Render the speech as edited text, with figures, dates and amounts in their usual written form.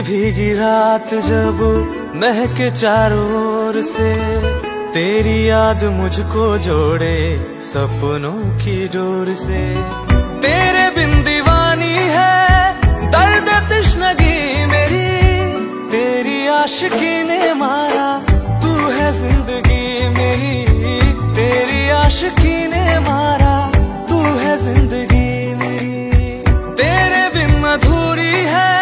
भीगी रात जब महके चारों ओर से, तेरी याद मुझको जोड़े सपनों की डोर से। तेरे बिन दीवानी है दर्द तश्नगी मेरी, तेरी आशिकी ने मारा तू है जिंदगी मेरी, तेरी आशिकी ने मारा तू है जिंदगी मेरी। तेरे बिन अधूरी है